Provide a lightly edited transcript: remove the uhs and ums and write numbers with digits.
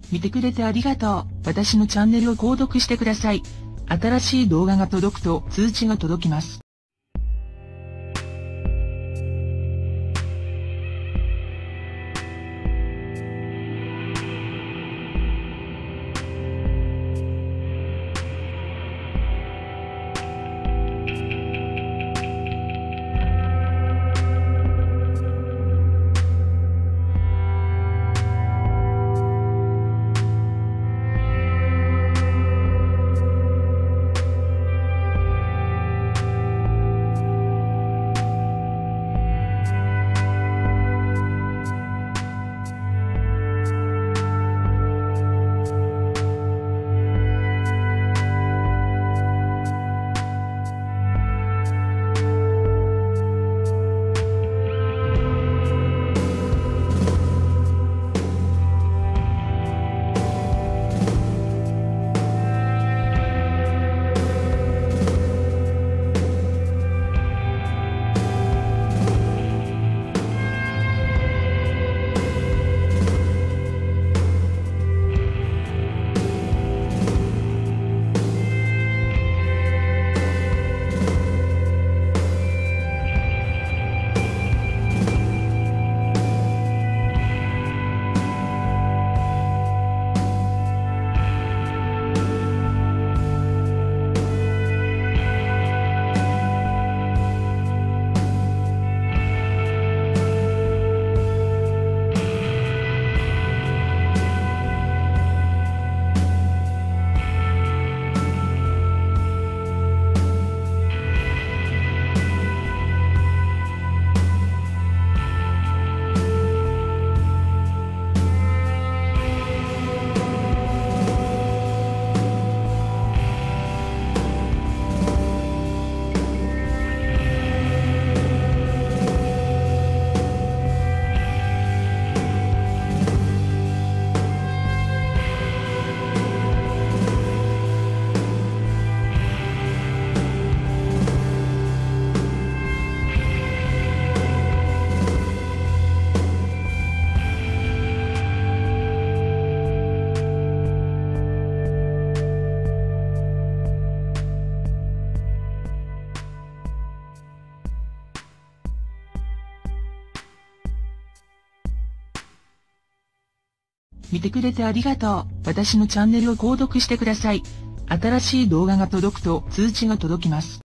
見てくれてありがとう。私のチャンネルを購読してください。新しい動画が届くと通知が届きます。見てくれてありがとう。私のチャンネルを購読してください。新しい動画が届くと通知が届きます。